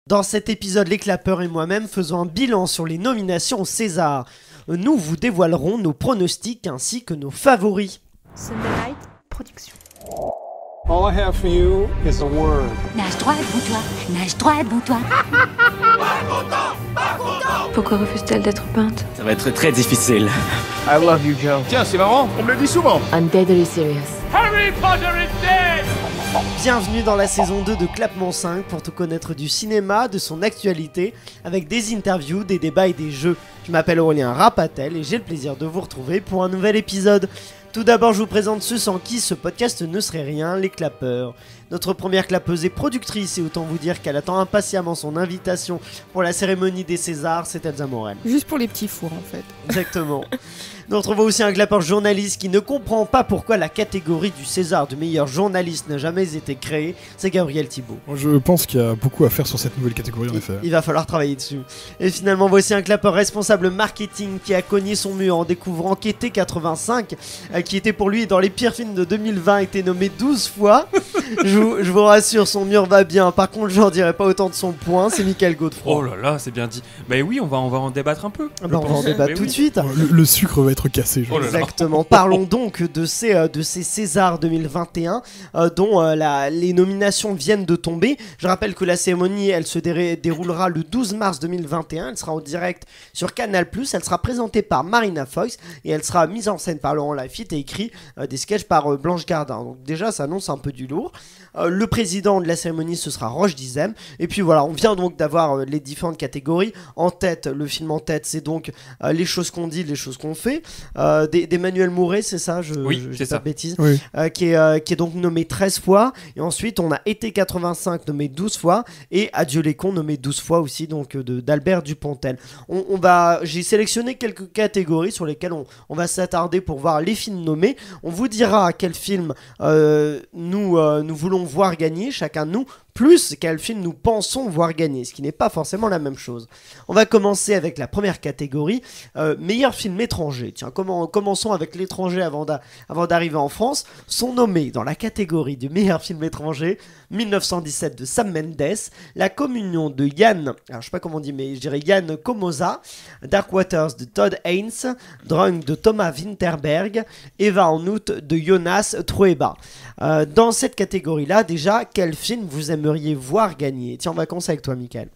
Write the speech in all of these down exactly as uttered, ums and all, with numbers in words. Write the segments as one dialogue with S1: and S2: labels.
S1: Dans cet épisode, les clapeurs et moi-même faisons un bilan sur les nominations au César. Nous vous dévoilerons nos pronostics ainsi que nos favoris.
S2: Sunderlight Productions.
S3: All I have for you is a word.
S4: Nage droit devant toi, nage droit devant toi.
S2: Pourquoi refuse-t-elle d'être peinte?
S5: Ça va être très difficile.
S3: I love you, Joe.
S6: Tiens, c'est marrant, on me le dit souvent.
S4: I'm deadly serious.
S6: Harry Potter is dead.
S1: Bienvenue dans la saison deux de Clapement cinq pour te connaître du cinéma, de son actualité, avec des interviews, des débats et des jeux. Je m'appelle Aurélien Rapatel et j'ai le plaisir de vous retrouver pour un nouvel épisode. Tout d'abord, je vous présente ceux sans qui ce podcast ne serait rien, les clapeurs. Notre première clapeuse est productrice et autant vous dire qu'elle attend impatiemment son invitation pour la cérémonie des Césars, c'est Elsa Morel.
S7: Juste pour les petits fours en fait.
S1: Exactement. Nous retrouvons aussi un clapeur journaliste qui ne comprend pas pourquoi la catégorie du César du meilleur journaliste n'a jamais été créée, c'est Gabriel Thibault.
S8: Je pense qu'il y a beaucoup à faire sur cette nouvelle catégorie en
S1: il,
S8: effet.
S1: Il va falloir travailler dessus. Et finalement voici un clapeur responsable marketing qui a cogné son mur en découvrant qu'E T quatre-vingt-cinq, euh, qui était pour lui dans les pires films de deux mille vingt, été nommé douze fois. je, vous, je vous rassure, son mur va bien. Par contre, j'en dirais pas autant de son point, c'est Mickaël Godefroy.
S9: Oh là là, c'est bien dit. Bah oui, on va, on va en débattre un peu.
S1: Ah bah, on va en débattre tout
S9: oui.
S1: de suite.
S8: Le, le sucre va être cassé. Je
S9: Oh là là.
S1: Exactement. Parlons donc de ces, euh, de ces Césars deux mille vingt et un euh, dont euh, la, les nominations viennent de tomber. Je rappelle que la cérémonie, elle se dé- déroulera le douze mars deux mille vingt et un. Elle sera en direct sur Canal plus. Elle sera présentée par Marina Foïs et elle sera mise en scène par Laurent Lafitte et écrit euh, des sketchs par euh, Blanche Gardin. Donc déjà, ça annonce un peu du lourd. Euh, le président de la cérémonie, ce sera Roche Dizem. Et puis voilà, on vient donc d'avoir euh, les différentes catégories. En tête, le film en tête, c'est donc euh, Les choses qu'on dit, les choses qu'on fait. Euh, des- d'Emmanuel Mouret, c'est ça, je,
S9: Oui,
S1: je, je
S9: c'est
S1: dis
S9: ça.
S1: pas de bêtises,
S8: Oui.
S1: euh, qui, est, euh, qui est donc nommé treize fois, et ensuite on a E T quatre-vingt-cinq nommé douze fois, et Adieu les cons nommé douze fois aussi, donc euh, de, d'Albert Dupontel. On, on va, j'ai sélectionné quelques catégories sur lesquelles on, on va s'attarder pour voir les films nommés. On vous dira quel film euh, nous, euh, nous voulons voir gagner, chacun de nous, plus quel film nous pensons voir gagner, ce qui n'est pas forcément la même chose. On va commencer avec la première catégorie, euh, meilleur film étranger. Tiens, comment, commençons avec l'étranger avant, d'a- avant d'arriver en France. Sont nommés dans la catégorie du meilleur film étranger mille neuf cent dix-sept de Sam Mendes, La communion de Yann, alors je sais pas comment on dit, mais je dirais Yann Komoza, Dark Waters de Todd Haynes, Drunk de Thomas Winterberg, Eva en août de Jonas Trueba. Euh, dans cette catégorie-là, déjà, quel film vous aimeriez voir gagner? Tiens, on va commencer avec toi, Mickaël.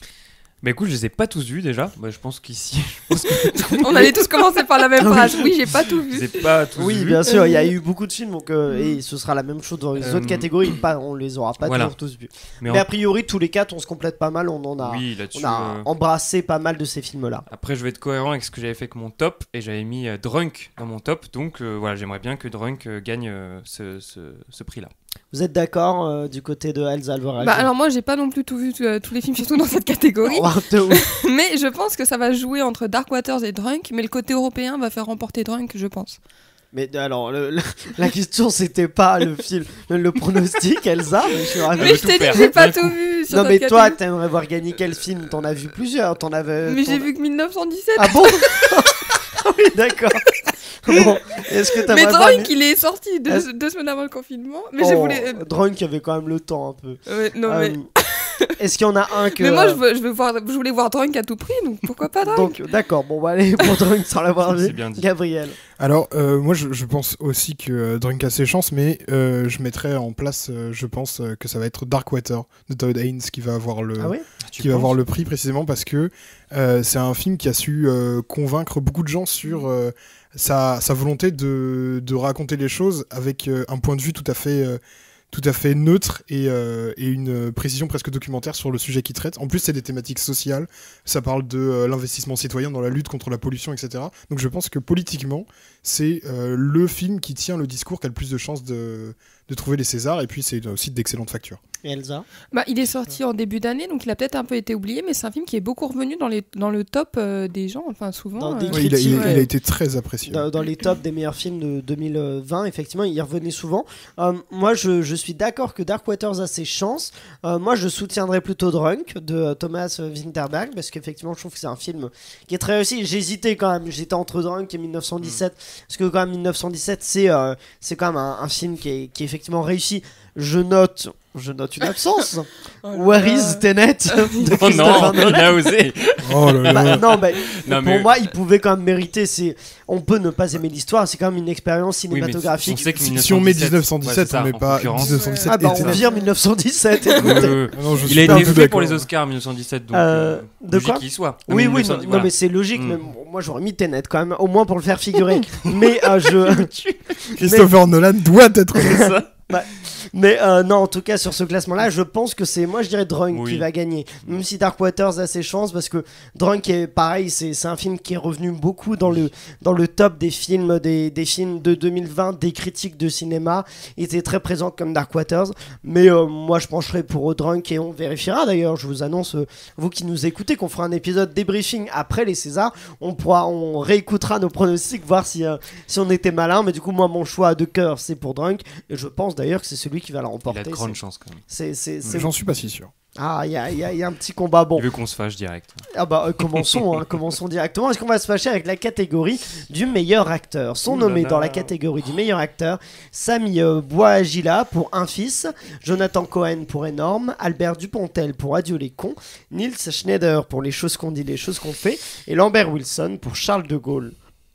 S9: Bah écoute, je les ai pas tous vus déjà. Bah, je pense qu'ici, je pense que
S7: On allait tous commencer par la même
S1: Oui.
S7: phrase. Oui, j'ai pas tout
S9: je les ai
S7: vu.
S9: pas tous
S1: Oui,
S9: vus.
S1: bien sûr, il y a eu beaucoup de films, donc, euh, et ce sera la même chose dans les
S9: Euh,
S1: autres catégories. Pas, on les aura pas
S9: voilà.
S1: toujours tous vus.
S9: Mais,
S1: Mais
S9: en-
S1: a priori, tous les quatre, on se complète pas mal. On en a,
S9: oui, là-dessus.
S1: on a
S9: euh,
S1: embrassé pas mal de ces films-là.
S9: Après, je vais être cohérent avec ce que j'avais fait avec mon top, et j'avais mis euh, Drunk dans mon top. Donc euh, voilà, j'aimerais bien que Drunk euh, gagne euh, ce, ce, ce prix-là.
S1: Vous êtes d'accord euh, du côté de Elsa Alvarez?
S7: Bah alors moi j'ai pas non plus tout vu euh, tous les films surtout dans cette catégorie.
S1: Oh, un peu, oui.
S7: Mais je pense que ça va jouer entre Dark Waters et Drunk, mais le côté européen va faire remporter Drunk, je pense.
S1: Mais alors, le- le- la question c'était pas le film, le, le pronostic, Elsa. Mais je suis ravi.
S7: Mais
S9: veut
S7: je
S9: tout
S7: t'ai dit
S9: faire.
S7: que j'ai pas
S9: D'un
S7: tout vu sur
S1: Non, mais
S7: cette
S1: toi,
S7: catégorie.
S1: t'aimerais voir gagner quel film? T'en as vu plusieurs. T'en avais.
S7: Mais
S1: t'en-
S7: j'ai vu que mille neuf cent dix-sept.
S1: Ah bon? Oui, d'accord. Bon, est-ce que
S7: Mais
S1: t'aimerais voir
S7: Drunk il est sorti deux,
S1: Est-ce-
S7: deux semaines avant le confinement. Mais j'ai
S1: Oh,
S7: voulu. euh,
S1: Drunk avait quand même le temps un peu.
S7: ouais, non mais.
S1: Euh, Est-ce qu'il y en a un que.
S7: Mais moi je, veux, je veux voir, je voulais voir Drunk à tout prix, donc pourquoi pas Drunk?
S1: Donc, d'accord, bon, bah allez, pour Drunk sans l'avoir vu.
S9: C'est bien dit.
S1: Gabriel.
S8: Alors, euh, moi, je, je pense aussi que euh, Drunk a ses chances, mais euh, je mettrais en place, euh, je pense euh, que ça va être Dark Water de Todd Haynes qui va avoir le,
S1: Ah oui?
S9: Tu
S8: qui va
S9: penses
S8: avoir le prix précisément parce que euh, c'est un film qui a su euh, convaincre beaucoup de gens sur euh, sa, sa volonté de, de raconter les choses avec euh, un point de vue tout à fait, euh, tout à fait neutre et, euh, et une précision presque documentaire sur le sujet qu'il traite. En plus, c'est des thématiques sociales, ça parle de euh, l'investissement citoyen dans la lutte contre la pollution, et cetera. Donc je pense que politiquement, c'est euh, le film qui tient le discours qui a le plus de chances de, de trouver les Césars, et puis c'est aussi d'excellentes factures.
S1: Et Elsa?
S7: Bah, il est sorti en début d'année, donc il a peut-être un peu été oublié, mais c'est un film qui est beaucoup revenu dans, les, dans le top euh, des gens, enfin souvent.
S1: Dans des
S7: euh,
S8: Ouais, il, a, il a-
S1: critique,
S8: il a été très apprécié.
S1: Dans, dans les tops des meilleurs films de deux mille vingt, effectivement, il y revenait souvent. Euh, moi, je, je suis d'accord que Dark Waters a ses chances. Euh, moi, je soutiendrais plutôt Drunk de euh, Thomas Winterberg, parce qu'effectivement, je trouve que c'est un film qui est très réussi. J'hésitais quand même, j'étais entre Drunk et mille neuf cent dix-sept, parce que quand même, mille neuf cent dix-sept, c'est, euh, c'est quand même un, un film qui est, qui est effectivement réussi. Je note Je note une absence.
S7: Oh là
S1: Where
S7: là.
S1: is Tenet de
S9: Oh non,
S1: Christopher
S9: il
S1: Nolan.
S9: a osé.
S8: Oh là là.
S1: Bah, non, mais
S9: Non,
S1: pour
S9: mais-
S1: moi, il pouvait quand même mériter. C'est, on peut ne pas aimer l'histoire, c'est quand même une expérience
S9: Oui, mais
S1: cinématographique.
S9: on sait que
S8: Si, si on met dix-neuf cent dix-sept,
S9: ouais, c'est ça,
S8: on met
S9: en
S8: pas
S9: concurrence.
S8: dix-neuf cent dix-sept
S1: Ah bah
S8: et
S1: on
S8: Tenet.
S1: vire mille neuf cent dix-sept. écoutez.
S9: Euh,
S8: Ah non, je
S9: Il
S8: suis
S9: a
S8: pas
S9: été
S8: du tout
S9: fait pour
S8: d'accord.
S9: les Oscars en mille neuf cent dix-sept, donc
S1: Euh,
S9: euh,
S1: de
S9: logique
S1: quoi
S9: qu'il y soit. Non,
S1: Oui,
S9: mais
S1: oui,
S9: mille neuf cent
S1: non,
S9: dix,
S1: non,
S9: voilà.
S1: mais c'est logique.
S9: Mm.
S1: Mais moi, j'aurais mis Tenet quand même, au moins pour le faire figurer. mais euh, je.
S8: Christopher Nolan doit être.
S1: Mais euh, non, en tout cas, sur ce classement-là, je pense que c'est, moi je dirais Drunk
S9: Oui.
S1: qui va gagner. Même si Dark Waters a ses chances, parce que Drunk est pareil, c'est, c'est un film qui est revenu beaucoup dans le, dans le top des films, des, des films de deux mille vingt, des critiques de cinéma. Il était très présent comme Dark Waters. Mais euh, moi je pencherai pour Drunk et on vérifiera d'ailleurs. Je vous annonce, euh, vous qui nous écoutez, qu'on fera un épisode débriefing après les Césars. On pourra, on réécoutera nos pronostics, voir si, euh, si on était malin. Mais du coup, moi mon choix de cœur, c'est pour Drunk. Et je pense d'ailleurs que c'est celui qui va la
S9: Il a
S1: remporter.
S9: de grandes
S1: C'est-
S9: chances quand même.
S1: C'est, c'est, c'est...
S8: J'en suis pas si sûr.
S1: Ah, il y a, y a- y a un petit combat. Bon,
S9: Il veut qu'on se fâche direct.
S1: ah bah euh, commençons, hein, commençons directement. Est-ce qu'on va se fâcher avec la catégorie du meilleur acteur? Sont
S9: Ouh là
S1: nommés
S9: là.
S1: dans la catégorie du meilleur acteur Sami euh, Bouajila pour Un Fils, Jonathan Cohen pour Énorme, Albert Dupontel pour Adieu les cons, Niels Schneider pour Les choses qu'on dit, les choses qu'on fait, et Lambert Wilson pour Charles de Gaulle.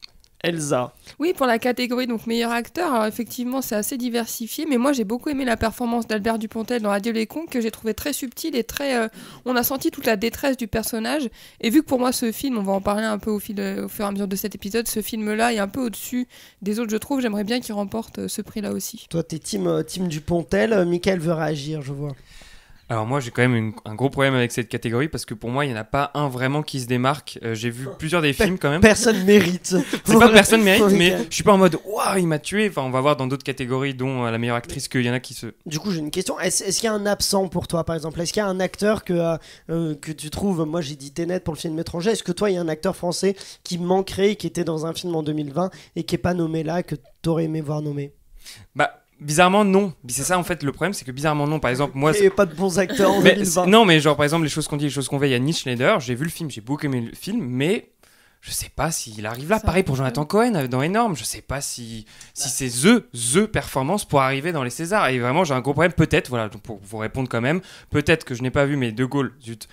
S1: Elsa.
S7: Oui, pour la catégorie donc meilleur acteur, alors effectivement c'est assez diversifié, mais moi j'ai beaucoup aimé la performance d'Albert Dupontel dans Adieu les cons, que j'ai trouvé très subtile et très... euh, on a senti toute la détresse du personnage, et vu que pour moi ce film, on va en parler un peu au, fil, au fur et à mesure de cet épisode, ce film-là est un peu au-dessus des autres je trouve, j'aimerais bien qu'il remporte euh, ce prix-là aussi.
S1: Toi, t'es team, euh, team Dupontel. Euh, Mickaël veut réagir, je vois.
S9: Alors moi j'ai quand même une- un gros problème avec cette catégorie parce que pour moi il n'y en a pas un vraiment qui se démarque. Euh, j'ai vu plusieurs des films quand même.
S1: Personne mérite.
S9: C'est pas personne mérite,
S1: Pour
S9: mais
S1: Mickaël.
S9: je suis pas en mode waouh il m'a tué. Enfin on va voir dans d'autres catégories dont euh, la meilleure actrice qu'il y en a qui se.
S1: Du coup, j'ai une question. Est-ce, est-ce qu'il y a un absent pour toi, par exemple? Est-ce qu'il y a un acteur que, euh, euh, que tu trouves... Moi, j'ai dit Tenet pour le film étranger. Est-ce que toi, il y a un acteur français qui manquerait, qui était dans un film en deux mille vingt et qui n'est pas nommé là, que tu aurais aimé voir nommé?
S9: Bah bizarrement non. C'est ça en fait le problème, c'est que bizarrement non. Par exemple moi.
S1: Il n'y a pas de bons acteurs en
S9: Mais
S1: deux mille
S9: c'est-
S1: vingt.
S9: non mais genre par exemple les choses qu'on dit, les choses qu'on fait, il y a Niels Schneider. J'ai vu le film, j'ai beaucoup aimé le film, mais je sais pas s'il arrive là.
S7: Ça
S9: Pareil pour
S7: arrive
S9: Jonathan Cohen dans Énorme. Je sais pas si si c'est the the performance pour arriver dans les Césars. Et vraiment j'ai un gros problème. Peut-être voilà donc pour vous répondre quand même. Peut-être que je n'ai pas vu mais De Gaulle zut.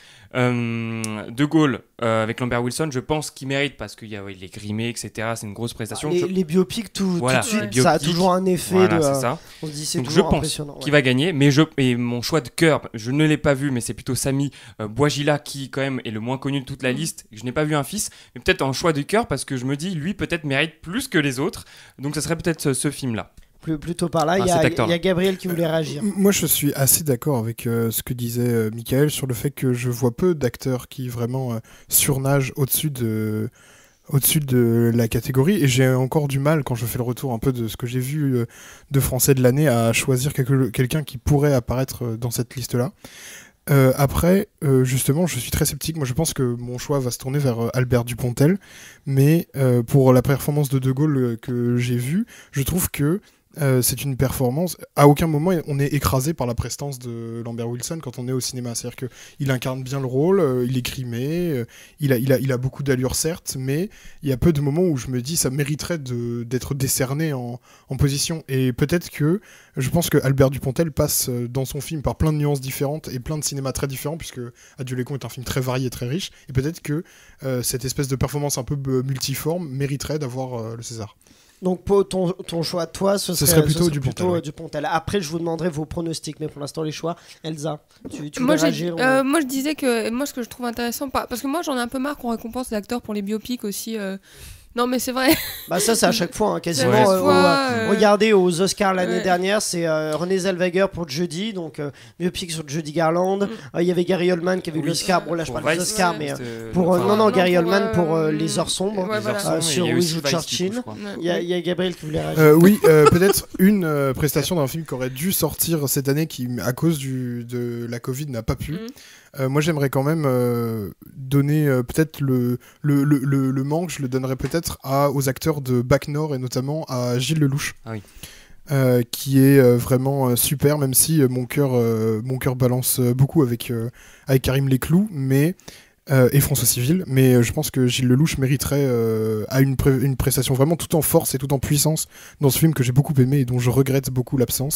S9: Euh, de Gaulle euh, avec Lambert Wilson, je pense qu'il mérite parce qu'il ouais, il est grimé, et cetera. C'est une grosse prestation.
S1: Les,
S9: Je-
S1: les biopics, tout,
S9: Voilà,
S1: tout de suite,
S9: les
S1: ça a
S9: biopics,
S1: toujours un effet
S9: Voilà,
S1: de...
S9: c'est
S1: euh,
S9: ça.
S1: On se dit c'est
S9: Donc je
S1: toujours
S9: pense
S1: impressionnant.
S9: qui
S1: ouais.
S9: va gagner, mais je et mon choix de cœur, je ne l'ai pas vu, mais c'est plutôt Sami euh, Bouajila qui quand même est le moins connu de toute la liste. Je n'ai pas vu Un Fils, mais peut-être en choix de cœur parce que je me dis lui peut-être mérite plus que les autres. Donc ça serait peut-être ce, ce film-là.
S1: Plus, plutôt par là, il
S9: Ah,
S1: y, a-
S9: cet acteur-là.
S1: il y a Gabriel qui voulait réagir.
S8: M- Moi, je suis assez d'accord avec euh, ce que disait euh, Mickaël sur le fait que je vois peu d'acteurs qui vraiment euh, surnagent au-dessus de, au-dessus de la catégorie. Et j'ai encore du mal, quand je fais le retour un peu de ce que j'ai vu euh, de Français de l'année, à choisir quelque- quelqu'un qui pourrait apparaître euh, dans cette liste-là. Euh, après, euh, justement, je suis très sceptique. Moi, je pense que mon choix va se tourner vers euh, Albert Dupontel. Mais euh, pour la performance de De Gaulle euh, que j'ai vue, je trouve que Euh, c'est une performance. À aucun moment on est écrasé par la prestance de Lambert Wilson quand on est au cinéma. C'est-à-dire qu'il incarne bien le rôle, euh, il est grimé, euh, il, a, il, a, il a beaucoup d'allure certes, mais il y a peu de moments où je me dis ça mériterait de, d'être décerné en, en position. Et peut-être que je pense que Albert Dupontel passe euh, dans son film par plein de nuances différentes et plein de cinémas très différents, puisque Adieu les cons est un film très varié, très riche. Et peut-être que euh, cette espèce de performance un peu euh, multiforme mériterait d'avoir euh, le César.
S1: Donc pour ton, ton choix, toi, ce,
S8: Ce
S1: serait,
S8: serait plutôt
S1: ce
S8: Dupontel,
S1: plutôt, euh,
S8: ouais.
S1: Dupontel. Après, je vous demanderai vos pronostics, mais pour l'instant, les choix. Elsa, tu, tu
S7: Moi,
S1: voulais
S7: j'ai-
S1: réagir
S7: euh, moi je disais que moi ce que je trouve intéressant par- parce que moi j'en ai un peu marre qu'on récompense les acteurs pour les biopics aussi euh. Non mais c'est vrai.
S1: Bah ça, c'est à chaque fois, hein, quasiment.
S7: C'est à chaque
S1: euh,
S7: fois,
S1: au, euh,
S7: euh,
S1: Regardez aux Oscars l'année
S7: ouais.
S1: dernière, c'est euh, René Zellweger pour Jeudi, donc euh, biopic sur Judy Garland.
S7: Mm.
S1: Euh, Il y avait Gary Oldman qui avait eu
S9: Oui.
S1: l'Oscar. Bon là, je
S9: Pour
S1: parle des
S9: Vice,
S1: Oscars,
S7: ouais.
S1: mais euh,
S9: C'était-
S1: pour euh,
S9: enfin,
S1: non non
S7: non,
S1: Gary
S7: pour,
S1: Oldman pour euh,
S7: euh,
S1: Les Heures Sombres.
S7: ouais,
S9: Les
S7: voilà.
S9: Heures Sombres,
S1: Euh,
S9: et
S1: sur
S9: il y a aussi
S1: Richard
S9: Vice, du coup,
S1: Chin.
S9: je crois.
S1: Il y, a- il y a Gabriel qui voulait réagir.
S8: Euh, oui, euh, peut-être une euh, prestation d'un film qui aurait dû sortir cette année qui, à cause du, de la Covid, n'a pas pu.
S7: Mhm.
S8: Euh, moi, j'aimerais quand même euh, donner euh, peut-être le, le, le, le, le manque, je le donnerais peut-être à, aux acteurs de Bac Nord et notamment à Gilles Lelouch.
S9: Ah oui.
S8: Euh, qui est euh, vraiment euh, super, même si euh, mon cœur euh, mon cœur balance euh, beaucoup avec, euh, avec Karim Leclou, mais Euh, et François Civil, mais euh, je pense que Gilles Lelouch mériterait euh, à une, pré- une prestation vraiment tout en force et tout en puissance dans ce film que j'ai beaucoup aimé et dont je regrette beaucoup l'absence.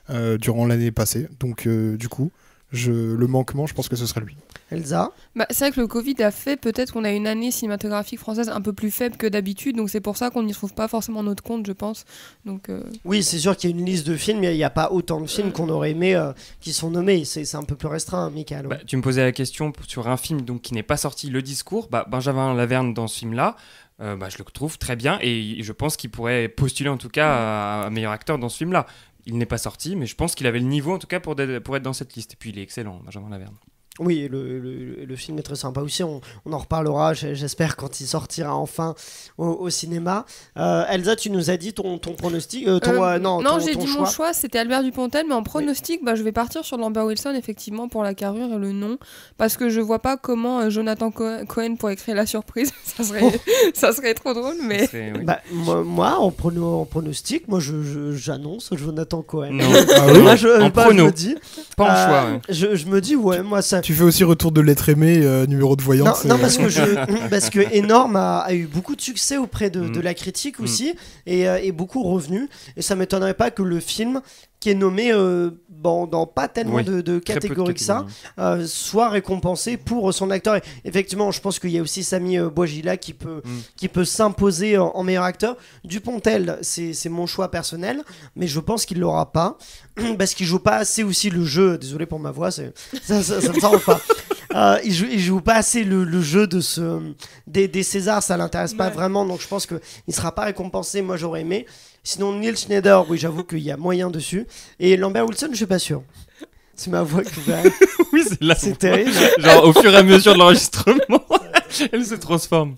S8: euh, durant l'année passée. Donc euh, du coup, je, le manquement, je pense que ce serait lui.
S1: Elsa?
S7: Bah, c'est vrai que le Covid a fait peut-être qu'on a une année cinématographique française un peu plus faible que d'habitude, donc c'est pour ça qu'on n'y trouve pas forcément notre compte, je pense. Donc, euh...
S1: Oui, c'est sûr qu'il y a une liste de films, mais il n'y a pas autant de films qu'on aurait aimé euh, qui sont nommés. C'est, c'est un peu plus restreint, hein, Michael. Ouais.
S9: Bah, tu me posais la question sur un film donc, qui n'est pas sorti, Le Discours. Bah, Benjamin Laverne dans ce film-là, euh, bah, je le trouve très bien et je pense qu'il pourrait postuler en tout cas à, à meilleur acteur dans ce film-là. Il n'est pas sorti, mais je pense qu'il avait le niveau en tout cas pour, pour être dans cette liste. Et puis il est excellent, Benjamin Laverne.
S1: Oui, le, le, le film est très sympa aussi, on, on en reparlera, j'espère, quand il sortira enfin au, au cinéma. Euh, Elsa, tu nous as dit ton, ton pronostic euh, ton,
S7: euh,
S1: euh, Non,
S7: non
S1: ton,
S7: j'ai
S1: ton
S7: dit
S1: choix.
S7: mon choix, c'était Albert Dupontel, mais en pronostic, oui. bah, je vais partir sur Lambert Wilson, effectivement, pour la carrure et le nom, parce que je vois pas comment euh, Jonathan Cohen pourrait créer la surprise. ça, serait, oh. ça serait trop drôle, mais...
S9: Serait, oui.
S1: bah, moi, moi, en, prono, en pronostic, moi, je, je, j'annonce Jonathan Cohen.
S9: Non.
S8: Ah oui
S1: moi, je,
S9: en
S1: pas,
S9: prono.
S1: je me dis,
S9: pas en
S1: euh,
S9: choix. Ouais.
S1: Je, je me dis, ouais, moi, ça...
S8: Tu fais aussi Retour de l'être aimé, euh, numéro de voyance.
S1: Non, non
S8: et...
S1: parce que je, parce que Énorme a, a eu beaucoup de succès auprès de,
S9: mm.
S1: de la critique
S9: mm.
S1: aussi et, euh, et beaucoup revenu. Et ça m'étonnerait pas que le film qui est nommé euh, bon, dans pas tellement
S9: oui,
S1: de, de catégories que ça, euh, soit récompensé pour son acteur. Et effectivement, je pense qu'il y a aussi Samy euh, Bouajila qui peut, mm. qui peut s'imposer en, en meilleur acteur. Dupontel, c'est, c'est mon choix personnel, mais je pense qu'il l'aura pas parce qu'il joue pas assez aussi le jeu. Désolé pour ma voix, c'est, ça, ça, ça me s'arrange pas. Euh, il, joue, il joue pas assez le, le jeu de ce, des, des Césars, ça l'intéresse pas ouais. vraiment, donc je pense qu'il sera pas récompensé. Moi j'aurais aimé. Sinon Neil Schneider, oui j'avoue qu'il y a moyen dessus. Et Lambert Wilson, je suis pas sûr. C'est ma voix qui va.
S9: Oui, c'est là.
S1: C'est terrible.
S9: Genre au fur et à mesure de l'enregistrement, elle se transforme.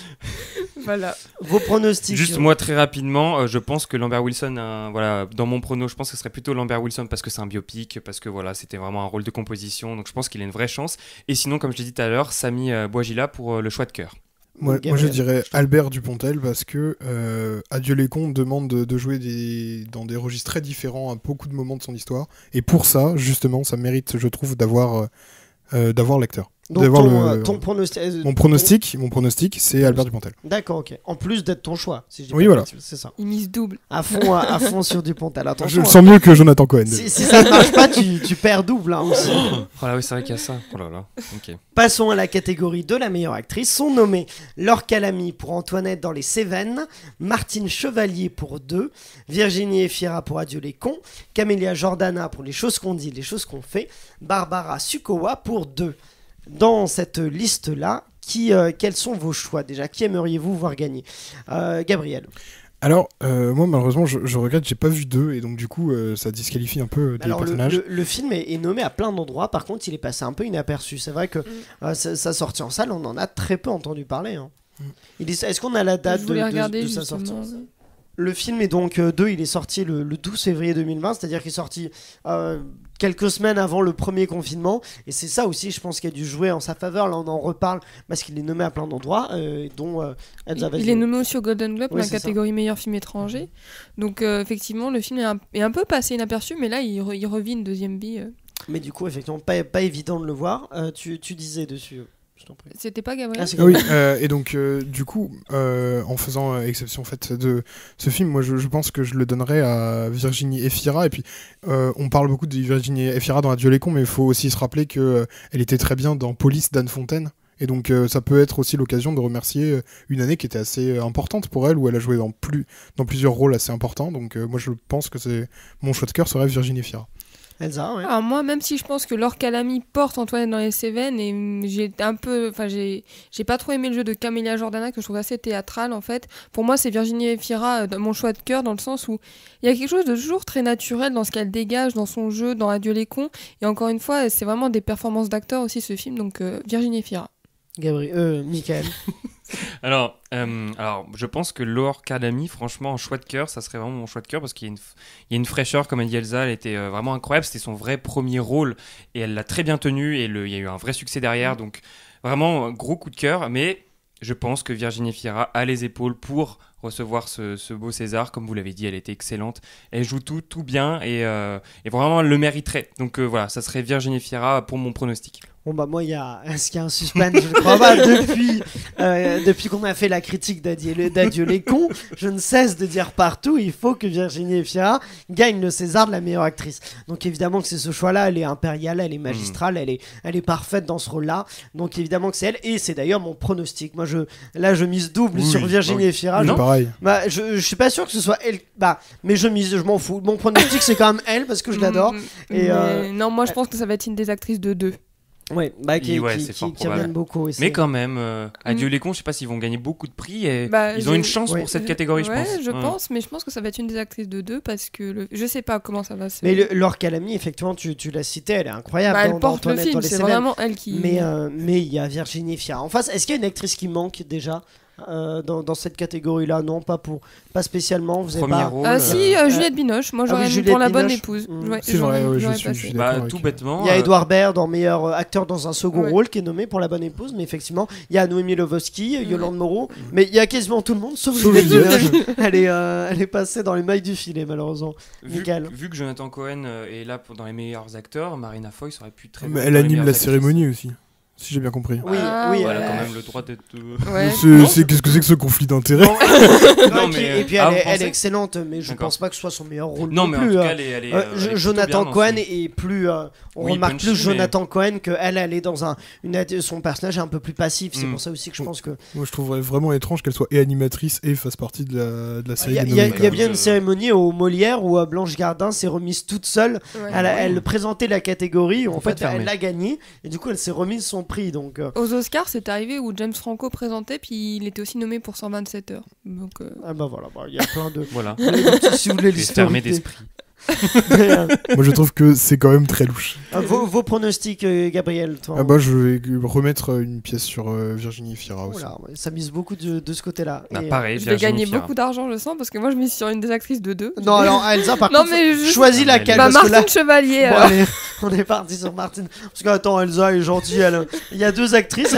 S7: Voilà.
S1: Vos pronostics.
S9: Juste moi très rapidement, euh, je pense que Lambert Wilson, euh, voilà, dans mon prono, je pense que ce serait plutôt Lambert Wilson parce que c'est un biopic, parce que voilà, c'était vraiment un rôle de composition, donc je pense qu'il a une vraie chance. Et sinon, comme je l'ai dit tout à l'heure, Samy euh, Bouajila pour euh, le choix de cœur.
S8: Moi, moi je dirais Albert Dupontel parce que euh, Adieu les cons demande de, de jouer des, dans des registres très différents à beaucoup de moments de son histoire. Et pour ça, justement, ça mérite, je trouve, d'avoir, euh, d'avoir l'acteur.
S1: Donc ton, le... ton pronostic, euh,
S8: mon pronostic, ton... mon pronostic, c'est Albert Dupontel.
S1: D'accord, ok. En plus d'être ton choix, si je dis
S8: oui,
S1: pas
S8: voilà.
S1: Possible, c'est ça.
S7: Il mise double.
S1: À fond, à, à fond sur Dupontel. Attention.
S8: Je le sens mieux que Jonathan Cohen.
S1: Si, si ça ne marche pas, tu, tu perds double hein, aussi.
S9: Oh là oui, c'est vrai qu'il y a ça. Oh là là. Ok.
S1: Passons à la catégorie de la meilleure actrice. Sont nommés Laure Calamy pour Antoinette dans Les Cévennes, Martine Chevalier pour Deux, Virginie Efira pour Adieu les cons, Camélia Jordana pour Les choses qu'on dit, les choses qu'on fait, Barbara Sukowa pour Deux. Dans cette liste-là, qui, euh, quels sont vos choix déjà? Qui aimeriez-vous voir gagner? euh, Gabriel.
S8: Alors, euh, moi malheureusement, je, je regrette, j'ai pas vu Deux, et donc du coup, euh, ça disqualifie un peu des
S1: Alors,
S8: personnages.
S1: Le, le, le film est, est nommé à plein d'endroits, par contre, il est passé un peu inaperçu. C'est vrai que mm. euh, sa, sa sortie en salle, on en a très peu entendu parler. Hein. Mm. Il est, est-ce qu'on a la date de, de, de sa sortie? Le film est donc euh, deux, il est sorti le, le douze février deux mille vingt, c'est-à-dire qu'il est sorti euh, quelques semaines avant le premier confinement, et c'est ça aussi, je pense, qui a dû jouer en sa faveur. Là, on en reparle parce qu'il est nommé à plein d'endroits, euh, dont euh,
S7: Elsa Il, il est nommé aussi au Golden Globe, oui, dans la catégorie ça. meilleur film étranger. Donc, euh, effectivement, le film est un, est un peu passé inaperçu, mais là, il, re, il revit une deuxième vie. Euh.
S1: Mais du coup, effectivement, pas, pas évident de le voir. Euh, tu, tu disais dessus.
S7: C'était pas Gabriel.
S8: Ah, oui, euh, et donc euh, du coup, euh, en faisant euh, exception en fait de ce film, moi je, je pense que je le donnerais à Virginie Efira. Et puis euh, on parle beaucoup de Virginie Efira dans Adieu les cons, mais il faut aussi se rappeler que euh, elle était très bien dans Police d'Anne Fontaine. Et donc euh, ça peut être aussi l'occasion de remercier une année qui était assez importante pour elle, où elle a joué dans plus dans plusieurs rôles assez importants. Donc euh, moi je pense que c'est mon choix de cœur serait Virginie Efira.
S1: Elsa, ouais.
S7: Alors moi, même si je pense que Laure Calamy porte Antoinette dans Les Cévennes, et j'ai un peu, enfin j'ai, j'ai pas trop aimé le jeu de Camélia Jordana que je trouve assez théâtral en fait. Pour moi, c'est Virginie Efira, euh, mon choix de cœur, dans le sens où il y a quelque chose de toujours très naturel dans ce qu'elle dégage, dans son jeu, dans Adieu les cons. Et encore une fois, c'est vraiment des performances d'acteurs aussi ce film, donc euh, Virginie Efira.
S1: Gabriel, euh, Michael.
S9: alors, euh, alors, je pense que Laure Calamy, franchement, en choix de cœur, ça serait vraiment mon choix de cœur parce qu'il y a une, il y a une fraîcheur, comme a dit Elsa, elle était euh, vraiment incroyable. C'était son vrai premier rôle et elle l'a très bien tenu et le, il y a eu un vrai succès derrière. Mmh. Donc, vraiment, gros coup de cœur. Mais je pense que Virginie Efira a les épaules pour recevoir ce, ce beau César. Comme vous l'avez dit, elle était excellente. Elle joue tout, tout bien et, euh, et vraiment, elle le mériterait. Donc, euh, voilà, ça serait Virginie Efira pour mon pronostic.
S1: Bon bah moi il y a est-ce qu'il y a un suspense, je ne crois pas. Depuis euh, depuis qu'on a fait la critique d'Adieu, d'Adieu les cons, je ne cesse de dire partout il faut que Virginie Efira gagne le César de la meilleure actrice. Donc évidemment que c'est ce choix-là, elle est impériale, elle est magistrale, mmh. elle est elle est parfaite dans ce rôle-là. Donc évidemment que c'est elle et c'est d'ailleurs mon pronostic. Moi je là je mise double oui, sur Virginie oui. Efira.
S8: Non,
S1: je,
S8: pareil.
S1: Bah je je suis pas sûr que ce soit elle. Bah mais je mise, je m'en fous. Mon pronostic c'est quand même elle parce que je l'adore.
S7: Mmh,
S1: et euh,
S7: non moi je pense que ça va être une des actrices de deux.
S1: Ouais, bah, qui,
S9: ouais,
S1: qui, qui, qui reviennent beaucoup aussi.
S9: Mais quand même, euh, Adieu mm. les cons, je sais pas s'ils vont gagner beaucoup de prix et
S7: bah,
S9: ils ont une chance ouais. pour cette catégorie, je
S7: ouais,
S9: pense.
S7: je
S9: ouais.
S7: pense, mais je pense que ça va être une des actrices de deux parce que le... je sais pas comment ça va se.
S1: Mais le, Laure Calamy, effectivement, tu, tu l'as citée, elle est incroyable.
S7: Bah, elle
S1: dans,
S7: porte
S1: dans
S7: le film, c'est vraiment elle qui.
S1: Mais euh, mais il y a Virginie Efira en face. Est-ce qu'il y a une actrice qui manque déjà? Euh, dans, dans cette catégorie-là, non, pas pour, pas spécialement. Vous avez pas...
S9: rôle,
S7: ah si, euh, Juliette Binoche. Moi, j'aurais ah oui, mis pour La Bonne Épouse.
S1: Mmh.
S7: Ouais,
S8: c'est vrai, ouais, je suis, je suis
S9: bah,
S8: tout
S9: avec... bêtement.
S1: Il y a
S9: euh...
S1: Edouard Baird en meilleur acteur dans un second
S7: ouais.
S1: rôle qui est nommé pour La Bonne Épouse, mais effectivement, il y a Noémie Lewoski, mmh. Yolande Moreau, mmh. mais il y a quasiment tout le monde sauf Juliette Binoche. elle est, euh, elle est passée dans les mailles du filet malheureusement.
S9: Vu, vu que Jonathan Cohen est là pour, dans les meilleurs acteurs, Marina Foy aurait pu très.
S8: Mais elle anime la cérémonie aussi. Si j'ai bien compris.
S1: Oui,
S7: ah,
S1: oui,
S9: voilà,
S1: euh...
S9: quand même le droit d'être.
S7: Ouais.
S8: C'est, qu'est-ce que c'est que ce conflit d'intérêts?
S1: Non, mais, et puis elle, est, elle est excellente, mais je
S9: D'accord.
S1: pense pas que ce soit son meilleur rôle.
S9: Non,
S1: non
S9: mais
S1: plus,
S9: en tout
S1: euh,
S9: cas, elle est, elle est,
S1: euh,
S9: elle est
S1: Jonathan
S9: bien
S1: Cohen
S9: dans
S1: est plus. Euh, on
S9: oui,
S1: remarque
S9: punchy,
S1: plus Jonathan
S9: mais...
S1: Cohen que elle, elle est dans un. Une, son personnage est un peu plus passif. C'est
S9: mm.
S1: pour ça aussi que je pense que.
S8: Moi, je trouverais vraiment étrange qu'elle soit et animatrice et fasse partie de la, de la série.
S1: Il y, y, y a bien une cérémonie au Molière où Blanche Gardin s'est remise toute seule. Ouais. Elle, elle ouais. présentait la catégorie où en fait elle l'a gagnée et du coup elle s'est remise son prix. Donc. Euh...
S7: Aux Oscars, c'est arrivé où James Franco présentait, puis il était aussi nommé pour cent vingt-sept heures. Donc, euh...
S1: ah bah voilà, il bah, y a plein de.
S9: Voilà.
S1: Si vous voulez
S9: fermé d'esprit.
S1: Mais, euh...
S8: Moi je trouve que c'est quand même très louche.
S1: Ah, vos, vos pronostics, euh, Gabriel, toi.
S8: Ah bah je vais remettre une pièce sur euh, Virginie Efira aussi.
S1: Voilà, ça mise beaucoup de, de ce côté-là.
S9: Ah,
S1: et,
S9: pareil,
S7: je vais gagner Fira. beaucoup d'argent, je sens, parce que moi je mise sur une des actrices de deux.
S1: Non, alors Elsa, par
S7: non,
S1: contre,
S7: mais je...
S1: choisis laquelle.
S7: Bah, Martine
S1: là...
S7: Chevalier.
S1: Bon, allez, on est parti sur Martine. Parce que attends, Elsa est gentille. Elle... Il y a deux actrices.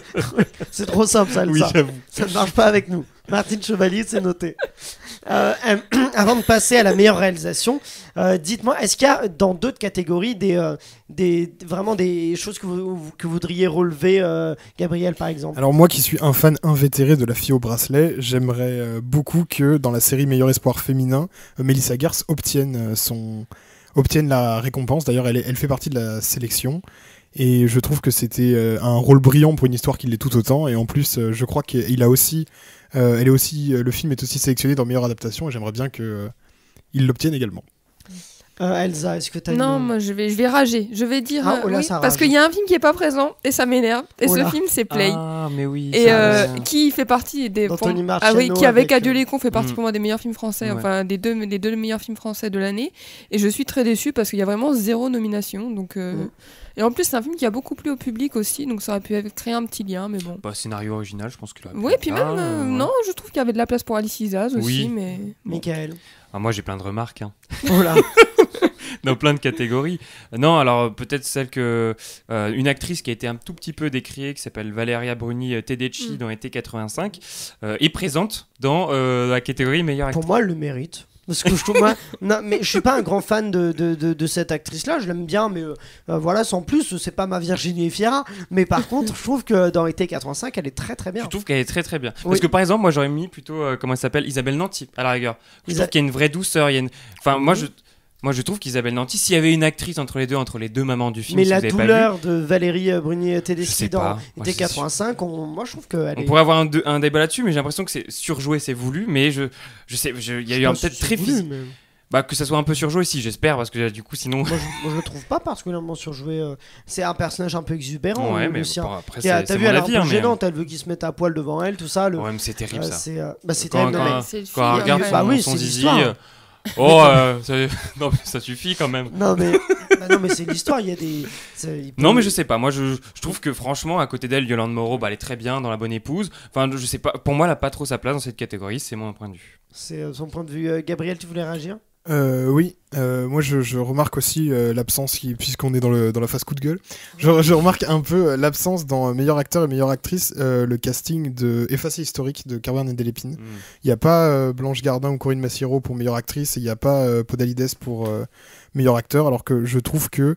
S1: C'est trop simple, ça, Elsa.
S9: Oui, j'avoue.
S1: Ça ne marche pas avec nous. Martine Chevalier, c'est noté. Euh, euh, avant de passer à la meilleure réalisation, euh, dites-moi, est-ce qu'il y a dans d'autres catégories des, euh, des, vraiment des choses que vous, que vous voudriez relever, euh, Gabriel, par exemple?
S8: Alors moi qui suis un fan invétéré de La Fille au bracelet, j'aimerais euh, beaucoup que dans la série Meilleur espoir féminin, euh, Mélissa Garce obtienne, euh, son... obtienne la récompense. D'ailleurs, elle, est... elle fait partie de la sélection. Et je trouve que c'était euh, un rôle brillant pour une histoire qui l'est tout autant. Et en plus, euh, je crois qu'il a aussi, euh, elle est aussi, euh, le film est aussi sélectionné dans meilleure adaptation. Et j'aimerais bien que euh, il l'obtienne également.
S1: Euh, Elsa, est-ce que t'as
S7: Non,
S1: une...
S7: moi je vais, je vais rager. Je vais dire
S1: ah, oh là,
S7: oui,
S1: ça
S7: parce qu'il y a un film qui est pas présent et ça m'énerve. Et
S1: oh
S7: ce
S1: là.
S7: film c'est Play.
S9: Ah, mais oui.
S7: Et
S9: ça,
S7: euh,
S9: euh...
S7: qui fait partie des pour... ah oui, qui avec, avec Adieu les cons fait partie
S9: mm.
S7: pour moi des meilleurs films français,
S9: ouais.
S7: enfin des deux, des deux meilleurs films français de l'année. Et je suis très déçue parce qu'il y a vraiment zéro nomination. Donc euh... mm. Et en plus, c'est un film qui a beaucoup plu au public aussi, donc ça aurait pu créer un petit lien, mais bon.
S9: Bah, scénario original, je pense qu'il aurait pu.
S7: Oui, puis même, euh, ouais. non, je trouve qu'il y avait de la place pour Alice Isaz aussi,
S9: oui.
S7: mais.
S1: Bon. Michael.
S9: Ah, moi, j'ai plein de remarques. Hein.
S1: Oh là.
S9: Dans plein de catégories. Non, alors peut-être celle que euh, une actrice qui a été un tout petit peu décriée, qui s'appelle Valeria Bruni Tedeschi mm. dans Été quatre-vingt-cinq, euh, est présente dans euh, la catégorie meilleure actrice.
S1: Pour moi, elle le mérite. Parce que je trouve, moi, non, mais je suis pas un grand fan de, de, de, de cette actrice-là, je l'aime bien, mais euh, voilà, sans plus, c'est pas ma Virginie Efira. Mais par contre, je trouve que dans Été quatre-vingt-cinq, elle est très très bien.
S9: Je trouve qu'elle est très très bien.
S1: Oui.
S9: Parce que par exemple, moi j'aurais mis plutôt, euh, comment elle s'appelle, Isabelle Nanty, à la rigueur. Je Isa... trouve qu'il y a une vraie douceur. Il y a une... Enfin, moi je. Moi, je trouve qu'Isabelle Nanty, s'il y avait une actrice entre les deux, entre les deux mamans du film,
S1: mais
S9: si
S1: la
S9: vous avez
S1: douleur
S9: pas vu,
S1: de Valérie Bruni-Tedeschi dans Été
S9: moi,
S1: quatre-vingt-cinq, on... moi je trouve qu'elle
S9: on
S1: est...
S9: pourrait avoir un, de, un débat là-dessus, mais j'ai l'impression que c'est surjoué, c'est voulu, mais je, je sais, il y a eu un peut-être très
S1: voulu, mais...
S9: bah que ça soit un peu surjoué, si j'espère, parce que du coup, sinon.
S1: Moi, je, moi, je le trouve pas particulièrement surjoué. Euh... C'est un personnage un peu exubérant.
S9: Ouais,
S1: euh,
S9: mais
S1: Lucien.
S9: bon, après,
S1: T'as
S9: c'est,
S1: vu, elle est un peu gênante, elle veut qu'il se mette à poil devant elle, tout ça. Le...
S9: Ouais, mais c'est terrible
S1: euh,
S9: ça.
S1: C'est, euh... bah, c'est
S9: quand,
S1: terrible.
S9: quand,
S1: mais...
S7: c'est
S9: quand on regarde son,
S1: bah, oui,
S9: son zizi.
S1: l'histoire.
S9: Oh, euh, ça... non, mais ça suffit quand même.
S1: Non, mais, bah, non, mais c'est l'histoire. Il y a des. Peut...
S9: Non, mais je sais pas. Moi, je, je trouve que franchement, à côté d'elle, Yolande Moreau, bah, elle est très bien dans La Bonne Épouse. Enfin, je sais pas. Pour moi, elle a pas trop sa place dans cette catégorie. C'est mon point de vue.
S1: C'est euh, son point de vue. Euh, Gabriel, tu voulais réagir?
S8: Euh, oui, euh, moi je, je remarque aussi euh, l'absence, qui, puisqu'on est dans, le, dans la phase coup de gueule, je, je remarque un peu l'absence dans meilleur acteur et meilleure actrice, euh, le casting de Effacé historique de Carmen et Delépine. Il mm. n'y a pas euh, Blanche Gardin ou Corinne Massiero pour meilleure actrice, et il n'y a pas euh, Podalides pour euh, meilleur acteur, alors que je trouve que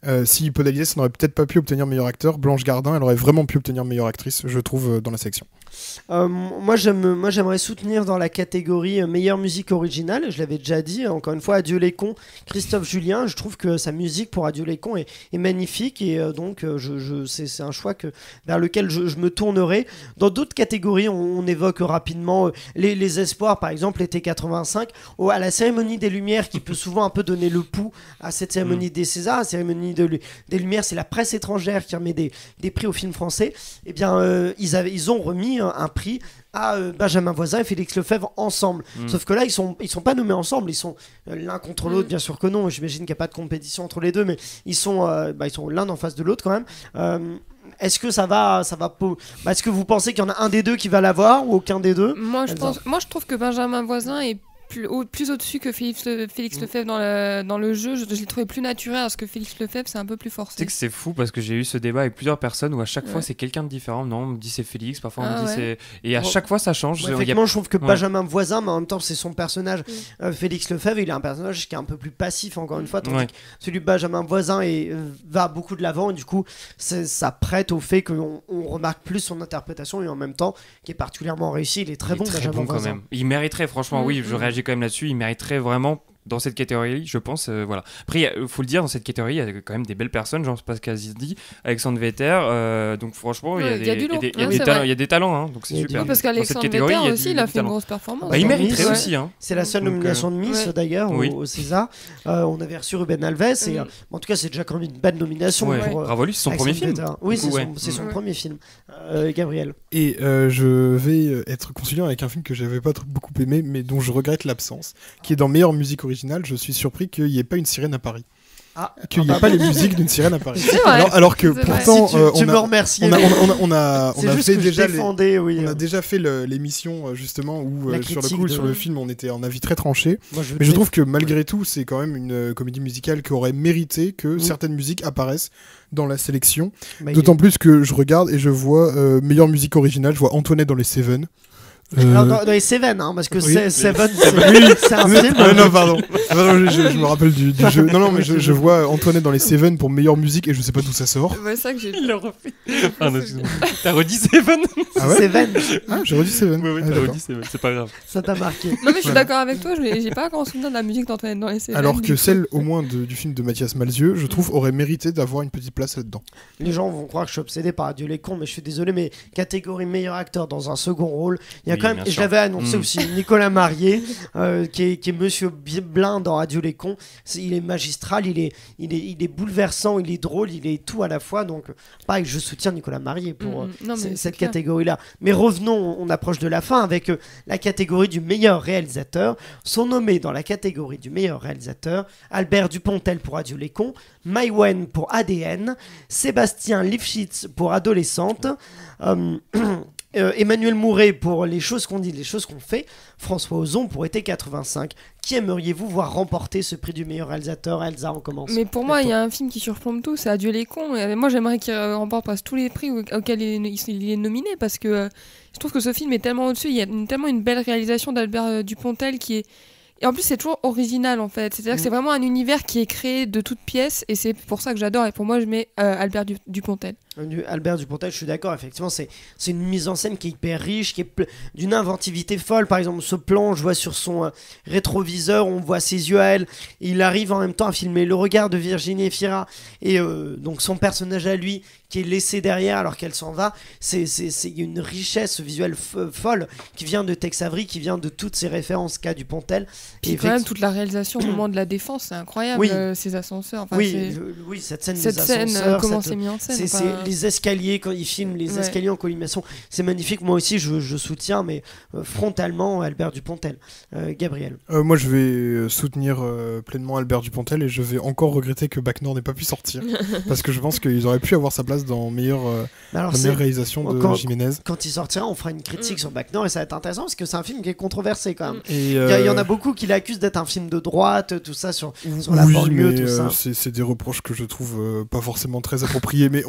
S8: Euh, si Paul Aliès n'aurait peut-être pas pu obtenir meilleur acteur, Blanche Gardin, elle aurait vraiment pu obtenir meilleure actrice, je trouve, euh, dans la sélection.
S1: Euh, moi, j'aime, moi, j'aimerais soutenir dans la catégorie euh, meilleure musique originale. Je l'avais déjà dit, encore une fois, Adieu les cons, Christophe Julien. Je trouve que sa musique pour Adieu les cons est, est magnifique et euh, donc euh, je, je, c'est, c'est un choix que, vers lequel je, je me tournerai. Dans d'autres catégories, on, on évoque rapidement euh, les, les espoirs, par exemple, l'été quatre-vingt-cinq, au, à la cérémonie des Lumières qui peut souvent un peu donner le pouls à cette cérémonie des Césars. La cérémonie de, des Lumières, c'est la presse étrangère qui remet des, des prix aux films français. Eh bien, euh, ils, avaient, ils ont remis un, un prix à euh, Benjamin Voisin et Félix Lefebvre ensemble. Mmh. Sauf que là, ils sont, ils sont pas nommés ensemble, ils sont euh, l'un contre l'autre, mmh. bien sûr que non, j'imagine qu'il n'y a pas de compétition entre les deux, mais ils sont, euh, bah, ils sont l'un en face de l'autre quand même. Euh, est-ce que ça va, ça va po- bah, est-ce que vous pensez qu'il y en a un des deux qui va l'avoir ou aucun des deux?
S7: Moi, je, pense, moi, je trouve que Benjamin Voisin est plus, au, plus au-dessus que Félix, Le, Félix mmh. Lefebvre dans le, dans le jeu. Je, je l'ai trouvé plus naturel parce que Félix Lefebvre, c'est un peu plus forcé.
S9: Tu sais que c'est fou parce que j'ai eu ce débat avec plusieurs personnes où à chaque ouais. fois c'est quelqu'un de différent. Non, on me dit c'est Félix, parfois on
S7: ah
S9: me dit
S7: ouais.
S9: c'est. Et à
S1: bon.
S9: chaque fois ça change.
S1: Ouais, effectivement,
S9: a...
S1: je trouve que
S9: ouais.
S1: Benjamin Voisin, mais en même temps, c'est son personnage.
S7: Mmh.
S1: Euh, Félix Lefebvre, il a un personnage qui est un peu plus passif, encore une fois, tandis
S9: ouais.
S1: que celui de Benjamin Voisin est, euh, va beaucoup de l'avant et du coup, c'est, ça prête au fait qu'on on remarque plus son interprétation et en même temps, qui est particulièrement réussi. Il est très
S9: il
S1: bon,
S9: est très
S1: Benjamin
S9: bon quand
S1: Voisin.
S9: même. Il mériterait, franchement,
S7: mmh.
S9: oui, je réagis quand même là-dessus. Il mériterait vraiment. Dans cette catégorie, je pense, euh, voilà. Après, il faut le dire, dans cette catégorie, il y a quand même des belles personnes, genre Pascal Zizdi, Alexandre Vetter, euh, donc franchement, il y a
S7: ouais,
S9: des,
S7: il
S9: y a des, des talents, hein, donc c'est super.
S7: Oui, parce qu'Alexandre Vetter aussi, il a fait une grosse performance.
S9: Bah, il mériterait
S1: ouais.
S9: aussi. Hein.
S1: C'est la seule
S9: donc,
S1: nomination
S9: euh...
S1: de Miss,
S7: ouais.
S1: d'ailleurs,
S9: oui.
S1: au, au César. Euh, on avait reçu Ruben Alves, et
S7: mmh.
S1: euh, en tout cas, c'est déjà quand même une belle nomination.
S9: Ouais.
S1: Pour, euh,
S9: bravo lui, c'est son premier film.
S1: Vetter. Oui, c'est,
S9: ouais.
S1: son, c'est son
S7: ouais.
S1: premier film. Euh, Gabriel.
S8: Et euh, je vais être conciliant avec un film que j'avais pas trop, beaucoup aimé, mais dont je regrette l'absence, qui est dans meilleure musique originale. Je suis surpris qu'il n'y ait pas une sirène à Paris.
S1: Ah,
S8: qu'il n'y ait
S1: ah,
S8: pas les musiques d'une sirène à Paris.
S7: C'est vrai.
S8: Alors, alors que
S7: C'est
S8: pourtant,
S1: si tu,
S8: euh,
S1: tu
S8: on,
S1: me
S8: a,
S1: remercies.
S8: on, a, on, a, on a, on
S1: c'est
S8: a
S1: juste
S8: fait
S1: que
S8: déjà
S1: je défendais, oui.
S8: on a déjà fait le, l'émission justement où
S1: La
S8: euh, sur le
S1: critique
S8: coup
S1: de...
S8: sur le film on était en avis très tranché.
S1: Moi, je
S8: mais je
S1: dé...
S8: trouve que malgré tout c'est quand même une euh, comédie musicale qui aurait mérité que mmh. certaines musiques apparaissent dans la sélection. Bah, D'autant est... plus que je regarde et je vois euh, meilleure musique originale, je vois Antoinette dans les Seven.
S1: Euh... Alors dans, dans les Seven, hein, parce que
S8: oui,
S1: c'est, Seven,
S8: c'est,
S1: oui, c'est un film.
S8: Non, non, pardon. pardon je, je me rappelle du, du jeu. Non, non, mais je, je vois Antoinette dans les Seven pour meilleure musique et je sais pas d'où ça sort.
S7: Ouais, c'est ça que j'ai.
S9: Il l'a refait. Ah, non, t'as redit Seven.
S1: Ah ouais Seven.
S8: Ah, j'ai redit Seven.
S9: Oui, oui,
S8: ah,
S9: t'as redit Seven, c'est pas grave.
S1: Ça t'a marqué.
S7: Non, mais je suis ouais. d'accord avec toi, j'ai, j'ai pas grand souvenir de la musique d'Antoinette dans les Seven.
S8: Alors que celle, au moins, de, du film de Mathias Malzieu, je trouve, aurait mérité d'avoir une petite place là-dedans.
S1: Les gens vont croire que je suis obsédé par Adieu les cons, mais je suis désolé, mais catégorie meilleur acteur dans un second rôle, il y a
S9: oui,
S1: quand même, je l'avais annoncé mmh. aussi, Nicolas Marié, euh, qui, est, qui est Monsieur Blin dans Adieu les cons. C'est, il est magistral, il est, il, est, il est bouleversant, il est drôle, il est tout à la fois. Donc, pareil, je soutiens Nicolas Marié pour mmh. non, c- cette clair. catégorie-là. Mais revenons, on approche de la fin avec euh, la catégorie du meilleur réalisateur. Sont nommés dans la catégorie du meilleur réalisateur Albert Dupontel pour Adieu les cons, Mai Wen pour A D N, Sébastien Lifshitz pour Adolescente, euh, euh, Emmanuel Mouret pour Les choses qu'on dit, les choses qu'on fait, François Ozon pour Été quatre-vingt-cinq. Qui aimeriez-vous voir remporter ce prix du meilleur réalisateur? Elsa, on commence.
S7: Mais pour moi, il y a un film qui surplombe tout, c'est Adieu les cons. Et moi, j'aimerais qu'il remporte presque tous les prix auxquels il est, il est nominé, parce que euh, je trouve que ce film est tellement au-dessus. Il y a une, tellement une belle réalisation d'Albert euh, Dupontel qui est... Et en plus, c'est toujours original, en fait. C'est-à-dire mmh. que c'est vraiment un univers qui est créé de toutes pièces, et c'est pour ça que j'adore. Et pour moi, je mets euh, Albert du- Dupontel.
S1: Albert Dupontel, je suis d'accord, effectivement, c'est, c'est une mise en scène qui est hyper riche, qui est ple- d'une inventivité folle. Par exemple, ce plan, je vois sur son euh, rétroviseur, on voit ses yeux à elle, et il arrive en même temps à filmer le regard de Virginie Efira, et euh, donc son personnage à lui, qui est laissé derrière alors qu'elle s'en va. C'est, c'est, c'est une richesse visuelle f- folle, qui vient de Tex Avery, qui vient de toutes ces références qu'a Dupontel.
S7: Puis et quand même, toute la réalisation au moment de la défense, c'est incroyable, oui. euh, ces ascenseurs. Enfin,
S1: oui,
S7: c'est...
S1: je, oui, cette scène
S7: cette
S1: des
S7: scène,
S1: ascenseurs.
S7: Euh, comment
S1: cette...
S7: c'est mis en scène.
S1: C'est,
S7: enfin...
S1: c'est les escaliers, quand il filme les ouais. escaliers en collimation, c'est magnifique. Moi aussi, je, je soutiens, mais euh, frontalement, Albert Dupontel. Euh, Gabriel.
S8: Euh, moi, je vais soutenir euh, pleinement Albert Dupontel, et je vais encore regretter que Bac Nord n'ait pas pu sortir, parce que je pense qu'ils auraient pu avoir sa place dans meilleure, euh, Alors, la meilleure réalisation de
S1: quand,
S8: Jiménez.
S1: Quand il sortira, on fera une critique mm. sur Bac Nord, et ça va être intéressant, parce que c'est un film qui est controversé quand même.
S8: Et
S1: euh... il, y a, il y en a beaucoup qui l'accusent d'être un film de droite, tout ça, sur, sur la
S8: oui,
S1: banlieue,
S8: mais,
S1: tout ça.
S8: Euh, c'est, c'est des reproches que je trouve euh, pas forcément très appropriés, mais on verra
S1: on, on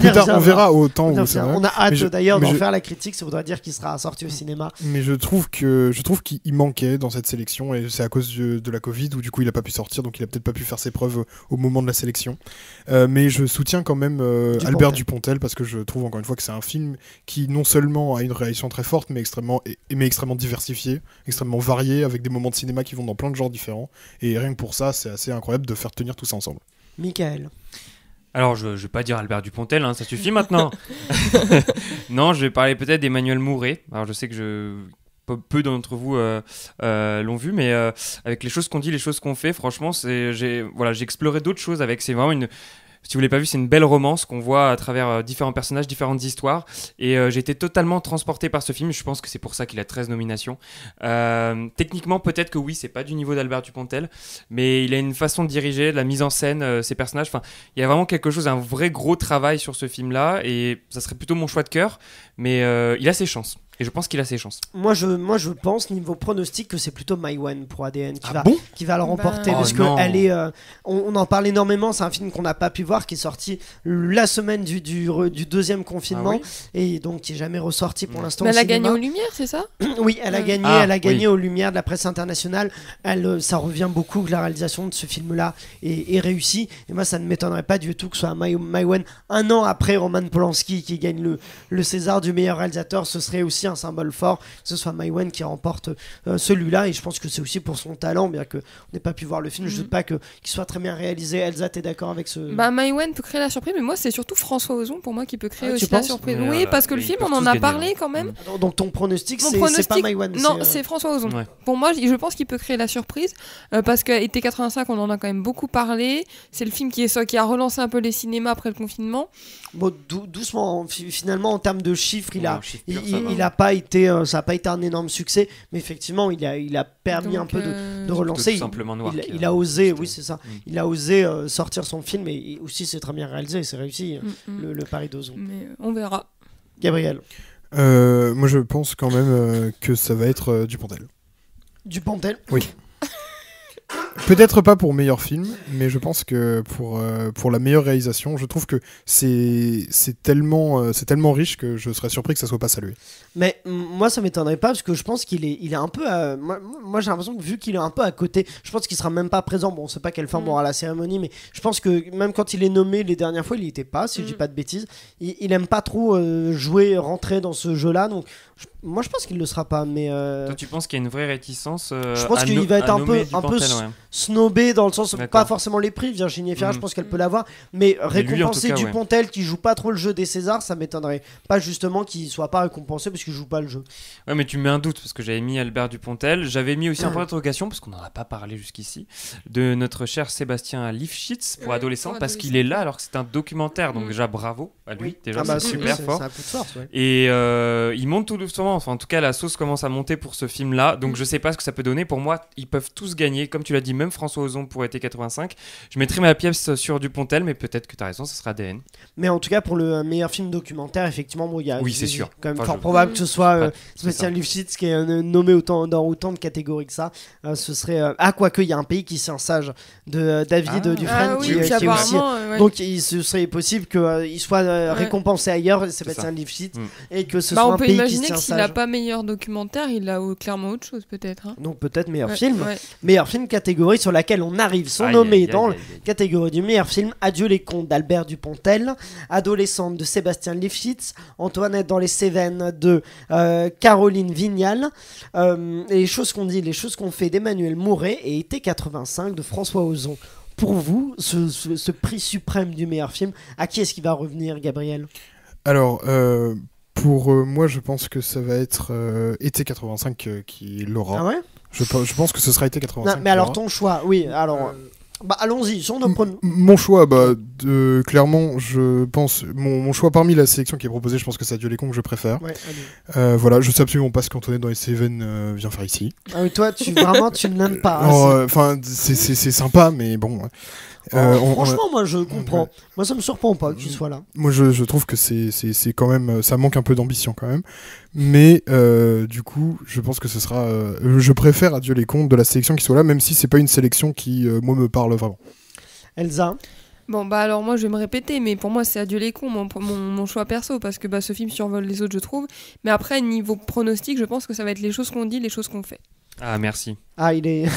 S1: y
S8: tard, on
S1: reviendra.
S8: verra au temps
S1: On, y
S8: où ça
S1: revient.
S8: va.
S1: On a hâte
S8: Mais je-
S1: d'ailleurs
S8: mais
S1: d'en
S8: je-
S1: faire la critique, ça voudrait dire qu'il sera sorti au cinéma.
S8: Mais je trouve que je trouve qu'il manquait dans cette sélection et c'est à cause de, de la Covid où du coup il a pas pu sortir, donc il a peut-être pas pu faire ses preuves au, au moment de la sélection. Euh, mais je soutiens quand même euh,
S1: Dupontel.
S8: Albert Dupontel parce que je trouve encore une fois que c'est un film qui non seulement a une réalisation très forte mais extrêmement et- mais extrêmement diversifiée, extrêmement variée avec des moments de cinéma qui vont dans plein de genres différents et rien que pour ça c'est assez incroyable de faire tenir tout ça ensemble.
S1: Michael.
S9: Alors, je, je vais pas dire Albert Dupontel, hein, ça suffit maintenant. Non, je vais parler peut-être d'Emmanuel Mouret. Alors, je sais que je... peu, peu d'entre vous euh, euh, l'ont vu, mais euh, avec les choses qu'on dit, les choses qu'on fait, franchement, c'est, j'ai, voilà, j'ai exploré d'autres choses avec. C'est vraiment une... Si vous l'avez pas vu, c'est une belle romance qu'on voit à travers euh, différents personnages, différentes histoires. Et euh, j'ai été totalement transporté par ce film. Je pense que c'est pour ça qu'il a treize nominations. Euh, techniquement, peut-être que oui, c'est pas du niveau d'Albert Dupontel, mais il a une façon de diriger, de la mise en scène, euh, ses personnages. Enfin, il y a vraiment quelque chose, un vrai gros travail sur ce film-là. Et ça serait plutôt mon choix de cœur. Mais euh, il a ses chances. Et je pense qu'il a ses chances.
S1: Moi je, moi, je pense, niveau pronostic, que c'est plutôt Maïwenn pour A D N qui,
S9: Ah
S1: va,
S9: bon
S1: qui va le remporter.
S9: Bah.
S1: Parce
S9: Oh
S1: que
S9: non.
S1: elle est, euh, on, on en parle énormément. C'est un film qu'on n'a pas pu voir, qui est sorti la semaine du, du, re- du deuxième confinement.
S9: Ah
S1: Et donc qui est jamais ressorti pour
S9: Mm.
S1: l'instant.
S7: Mais
S1: au
S7: elle a
S1: cinéma.
S7: gagné aux Lumières, c'est ça?
S1: Oui, elle a
S7: Ouais.
S1: gagné,
S9: Ah,
S1: elle a gagné
S9: oui.
S1: aux Lumières de la presse internationale. Elle, euh, ça revient beaucoup que la réalisation de ce film-là est, est réussie. Et moi, ça ne m'étonnerait pas du tout que ce soit Mai- Maïwenn, un an après Roman Polanski, qui gagne le, le César du meilleur réalisateur. Ce serait aussi un symbole fort que ce soit Maïwenn qui remporte euh, celui-là. Et je pense que c'est aussi pour son talent, bien qu'on n'ait pas pu voir le film. Je
S7: Mhm.
S1: doute pas que, qu'il soit très bien réalisé. Elsa, t'es d'accord avec ce...
S7: Bah, Maïwenn peut créer la surprise, mais moi, c'est surtout François Ozon pour moi qui peut créer
S1: Ah, tu
S7: aussi la
S1: penses
S7: surprise.
S9: Mais
S7: Oui,
S9: voilà,
S7: parce que le
S9: ils
S7: film,
S9: peuvent
S7: on en
S9: tous
S7: a
S9: gagner,
S7: parlé
S9: là.
S7: quand même.
S1: Donc, donc ton pronostic,
S7: Mon
S1: c'est,
S7: pronostic,
S1: c'est pas Maïwenn.
S7: non,
S1: euh,
S7: c'est François Ozon.
S9: Ouais.
S7: Pour moi, je je pense qu'il peut créer la surprise euh, parce qu'à été quatre-vingt-cinq, on en a quand même beaucoup parlé. C'est le film qui, est, qui a relancé un peu les cinémas après le confinement.
S1: Bon, dou- doucement, fi- finalement, en termes de chiffres, il a,
S9: Ouais, chiffre
S1: il,
S9: pur, ça
S1: il-
S9: va.
S1: il a pas été, euh, ça n'a pas été un énorme succès, mais effectivement, il a, il a permis
S7: Donc,
S1: un peu de,
S7: euh,
S1: de relancer.
S9: tout simplement Noir
S1: il,
S9: qui
S1: il,
S9: a-
S1: il a osé,
S9: c'était-
S1: oui, c'est ça.
S9: Mm.
S1: Il a osé euh, sortir son film et, et aussi c'est très bien réalisé, c'est réussi,
S7: mm, mm.
S1: le, le pari d'Ozon.
S7: Mais euh, on verra.
S1: Gabriel,
S8: Euh, moi je pense quand même euh, que ça va être euh, Dupontel.
S1: Dupontel.
S8: Peut-être pas pour meilleur film, mais je pense que pour, euh, pour la meilleure réalisation, je trouve que c'est c'est tellement, euh, c'est tellement riche que je serais surpris que ça soit pas salué.
S1: Mais mm, moi, ça m'étonnerait pas parce que je pense qu'il est, il est un peu. à- moi, moi, j'ai l'impression que vu qu'il est un peu à côté, je pense qu'il sera même pas présent. Bon, on sait pas quelle forme
S7: Mm.
S1: aura la cérémonie, mais je pense que même quand il est nommé les dernières fois, il y était pas, si je dis
S7: Mm.
S1: pas de bêtises. Il, il aime pas trop euh, jouer, rentrer dans ce jeu-là, donc je- moi, je pense qu'il le sera pas. Mais euh,
S9: Toi, tu penses qu'il y a une vraie réticence euh,
S1: Je pense
S9: à
S1: qu'il
S9: no-
S1: va être
S9: à
S1: un
S9: nommer
S1: peu- un peu
S9: Dupontel,
S1: s-
S9: ouais.
S1: snobé dans le sens,
S9: D'accord.
S1: pas forcément les prix. Virginie Efira,
S9: Mm.
S1: je pense qu'elle peut l'avoir, mais
S9: lui, en
S1: récompenser
S9: tout cas, ouais.
S1: Dupontel qui joue pas trop le jeu des Césars, ça m'étonnerait. Pas justement qu'il soit pas récompensé parce qu'il joue pas le jeu.
S9: Ouais, mais tu mets un doute parce que j'avais mis Albert Dupontel. J'avais mis aussi un point d'interrogation parce qu'on n'en a pas parlé jusqu'ici de notre cher Sébastien Lifshitz pour
S7: Ouais,
S9: adolescents
S7: pour
S9: parce
S7: adolescents.
S9: qu'il est là alors que c'est un documentaire. Donc
S7: Mm.
S9: déjà bravo à lui.
S1: Oui.
S9: Déjà
S1: Ah bah,
S9: c'est
S1: c'est-
S9: super
S1: c'est-
S9: fort.
S1: C'est un coup de force, ouais.
S9: Et euh, il monte tout doucement. Enfin en tout cas la sauce commence à monter pour ce film-là. Donc je sais pas ce que ça peut donner. Pour moi ils peuvent tous gagner. Comme tu l'as dit, même François Ozon pour été quatre-vingt-cinq. Je mettrai ma pièce sur Dupontel, mais peut-être que tu as raison, ça sera A D N.
S1: Mais en tout cas, pour le meilleur film documentaire, effectivement, bon, il y a
S9: Oui,
S1: il
S9: c'est
S1: est
S9: sûr.
S1: quand même
S9: Enfin,
S1: fort
S9: je-
S1: probable que ce soit euh,
S9: pas- c'est
S1: Sébastien
S9: ça.
S1: Lifshitz qui est euh, nommé autant, dans autant de catégories que ça. Euh, ce serait. euh, Ah, quoique, il y a un pays qui c'est un sage de euh, David
S9: Ah.
S1: Dufresne
S7: Ah oui,
S1: qui, euh,
S7: puis
S1: qui est aussi.
S7: apparemment, euh, ouais.
S1: Donc, il ce serait possible qu'il soit euh,
S7: Ouais.
S1: récompensé ailleurs, Sébastien
S9: ça.
S1: Lifshitz,
S9: Mm.
S1: et que ce
S7: Bah,
S1: soit
S7: on
S1: un
S7: peut
S1: pays qui
S7: imaginer
S1: se tient
S7: que s'il
S1: sage.
S7: n'a pas meilleur documentaire, il a euh, clairement autre chose peut-être. hein.
S1: Donc, peut-être meilleur
S7: Ouais,
S1: film.
S7: ouais.
S1: Meilleur film, catégorie sur laquelle on arrive. Sont
S9: Aïe,
S1: nommés
S9: aïe, aïe,
S1: dans
S9: aïe, aïe.
S1: catégorie du meilleur film Adieu les contes d'Albert Dupontel, Adolescente de Sébastien Lifshitz, Antoinette dans les Cévennes de euh, Caroline Vignal, euh, et les choses qu'on dit, les choses qu'on fait d'Emmanuel Mouret et Été quatre-vingt-cinq de François Ozon. Pour vous, ce, ce- ce prix suprême du meilleur film, à qui est-ce qu'il va revenir, Gabriel?
S8: Alors, euh, pour euh, moi, je pense que ça va être euh, été quatre-vingt-cinq euh, qui l'aura.
S1: Ah ouais?
S8: je, pe- je pense que ce sera été quatre-vingt-cinq.
S1: Non, mais
S8: qui
S1: alors
S8: l'aura.
S1: ton choix, oui, alors...
S8: Euh,
S1: Bah allons-y, sur nos
S8: M-
S1: pronos.
S8: Mon choix, bah, de, clairement, je pense. Mon, mon choix parmi la sélection qui est proposée, je pense que c'est Adieu les cons que je préfère.
S1: Ouais, allez.
S8: Euh, voilà, je sais absolument pas ce qu'Antoinette dans les Cévennes euh, vient faire ici.
S1: Ah oui, toi, tu, vraiment, tu ne l'aimes pas. hein,
S8: Alors,
S1: c'est-
S8: euh, Enfin, c'est- c'est c'est sympa, mais bon. Euh,
S1: Oh,
S8: on- on-
S1: franchement, moi, je comprends.
S8: Ouais.
S1: Moi, ça me surprend pas qu'il soit là.
S8: Moi, je, je trouve que c'est c'est- c'est quand même, ça manque un peu d'ambition quand même. Mais euh, du coup, je pense que ce sera. euh, je préfère Adieu les comptes de la sélection qui soit là, même si c'est pas une sélection qui, euh, moi, me parle vraiment.
S1: Elsa.
S7: Bon, bah alors moi je vais me répéter, mais pour moi c'est Adieu les cons, mon, mon, mon choix perso, parce que bah, ce film survole les autres, je trouve. Mais après, niveau pronostic, je pense que ça va être les choses qu'on dit, les choses qu'on fait.
S9: Ah, merci.
S1: Ah, il est.